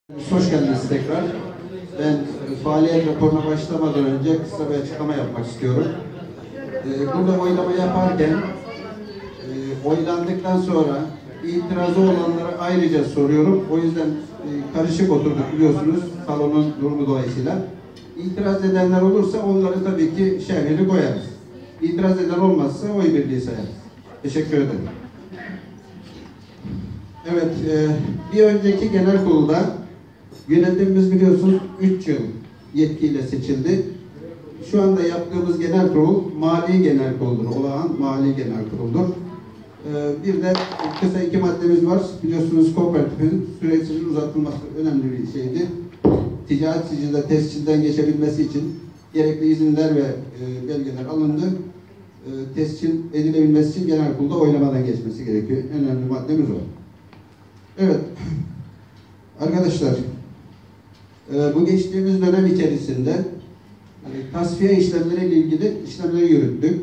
Hoş geldiniz tekrar. Ben faaliyet raporuna başlamadan önce kısa bir açıklama yapmak istiyorum. Burada oylama yaparken oylandıktan sonra itirazı olanlara ayrıca soruyorum. O yüzden karışık oturduk biliyorsunuz salonun durumu dolayısıyla. İtiraz edenler olursa onları tabii ki şerhini koyarız. İtiraz eden olmazsa oy birliği sayarız. Teşekkür ederim. Evet, bir önceki genel kurulda yönetimimiz biliyorsunuz 3 yıl yetkiyle seçildi. Şu anda yaptığımız genel kurul mali genel kuruldur. Olağan mali genel kuruldur. Bir de kısa 2 maddemiz var. Biliyorsunuz kooperatifin süresinin uzatılması önemli bir şeydi. Ticaret sicilde tescilden geçebilmesi için gerekli izinler ve belgeler alındı. Tescil edilebilmesi için genel kurulda oylamadan geçmesi gerekiyor. En önemli maddemiz o. Evet. Arkadaşlar, bu geçtiğimiz dönem içerisinde tasfiye işlemleriyle ilgili işlemleri yürüttük.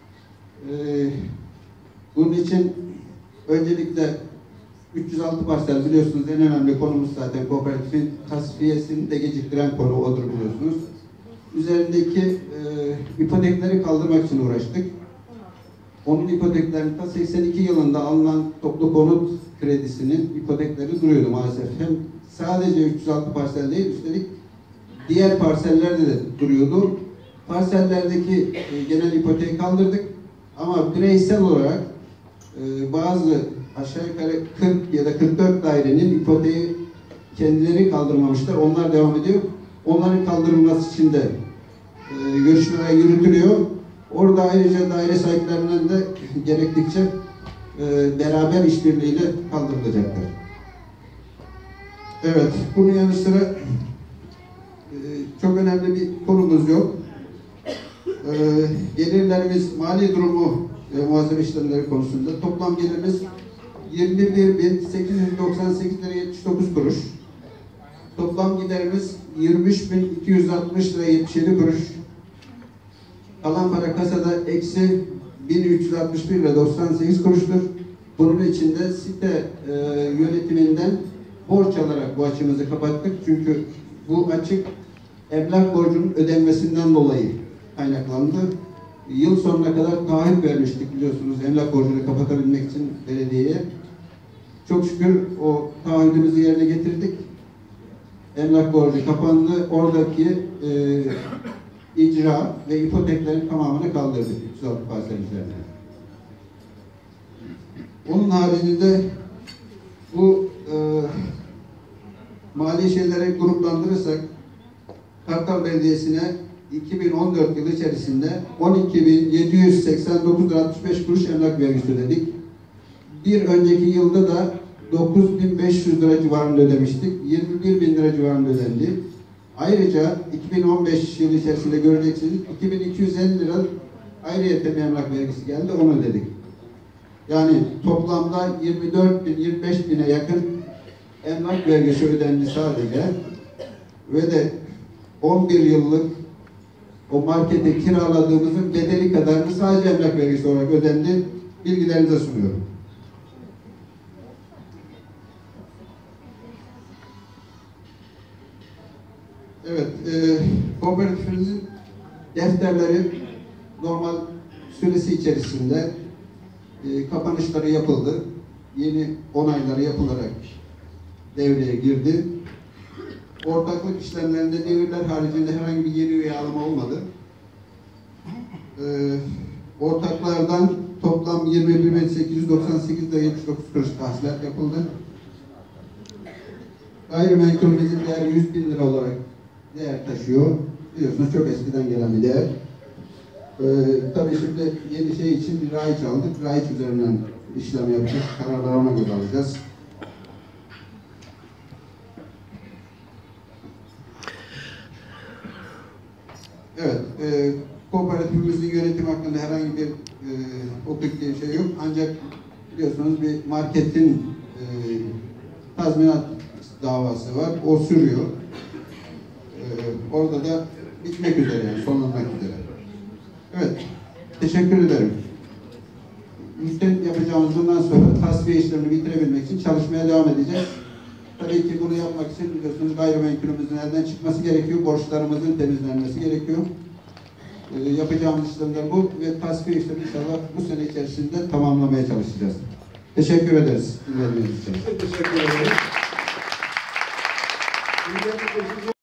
Bunun için öncelikle 306 parsel biliyorsunuz en önemli konumuz zaten kooperatifin tasfiyesini de geciktiren konu odur biliyorsunuz. Üzerindeki ipotekleri kaldırmak için uğraştık. Onun ipoteklerini ta 82 yılında alınan toplu konut kredisinin ipotekleri duruyordu maalesef. Hem sadece 306 parsel değil, üstelik diğer parsellerde de duruyordu. Parsellerdeki genel ipoteği kaldırdık ama bireysel olarak bazı aşağı yukarı 40 ya da 44 dairenin ipoteği kendileri kaldırmamışlar. Onlar devam ediyor. Onların kaldırılması için de görüşmeler yürütülüyor. Orada ayrıca daire sahiplerinden de gerektikçe beraber işbirliğiyle kaldırılacaklar. Evet, bunun yanı sıra çok önemli bir konumuz yok. Gelirlerimiz, mali durumu ve muhasebe işlemleri konusunda toplam gelirimiz 21.898 lira 79 kuruş. Toplam giderimiz 23.260 lira 77 kuruş. Kalan para kasada eksi 1361 lira 98 kuruştur. Bunun içinde site yönetiminden borç alarak bu açığımızı kapattık. Çünkü bu açık emlak borcunun ödenmesinden dolayı kaynaklandı. Yıl sonuna kadar taahhüt vermiştik biliyorsunuz emlak borcunu kapatabilmek için belediyeye. Çok şükür o taahhüdümüzü yerine getirdik. Emlak borcu kapandı. Oradaki icra ve ipoteklerin tamamını kaldırdık 306 parsel üzerine. Onun haricinde bu mali şeyleri gruplandırırsak Kartal Belediyesi'ne 2014 yılı içerisinde 12.789 lira 65 kuruş emlak vergisi ödedik. Bir önceki yılda da 9.500 lira civarında ödemiştik. 21.000 lira civarında ödendi. Ayrıca 2015 yılı içerisinde göreceksiniz 2.250 lira ayrıyeten emlak vergisi geldi, onu ödedik. Yani toplamda 24.000-25.000'e yakın emlak vergisi ödendi sadece. Ve de 11 yıllık o markete kiraladığımızın bedeli kadarını sadece emlak vergisi olarak ödendi. Bilgilerinize sunuyorum. Evet, kooperatifimizin defterleri normal süresi içerisinde kapanışları yapıldı. Yeni onayları yapılarak devreye girdi. Ortaklık işlemlerinde devirler haricinde herhangi bir yeni üye alımı olmadı. Ortaklardan toplam 21.898 lira 79 kuruş tahsilat yapıldı. Gayrimenkul bizim değer 100.000 lira olarak değer taşıyor. Biliyorsunuz çok eskiden gelen bir değer. Tabii şimdi yeni şey için bir raiç aldık. Raiç üzerinden işlem yapacağız. Kararları ona göre alacağız. Evet, kooperatifimizin yönetim hakkında herhangi bir hukuki bir şey yok. Ancak biliyorsunuz bir marketin tazminat davası var. O sürüyor. Orada da bitmek üzere yani sonlanmak üzere. Evet. Teşekkür ederim. Müşteri yapacağımız bundan sonra tasfiye işlemini bitirebilmek için çalışmaya devam edeceğiz. Tabii ki bunu yapmak için biliyorsunuz gayrimenkulümüzün elden çıkması gerekiyor, borçlarımızın temizlenmesi gerekiyor. Yapacağımız işlemler bu ve tasfiye işlemi inşallah bu sene içerisinde tamamlamaya çalışacağız. Teşekkür ederiz. Teşekkür ederim.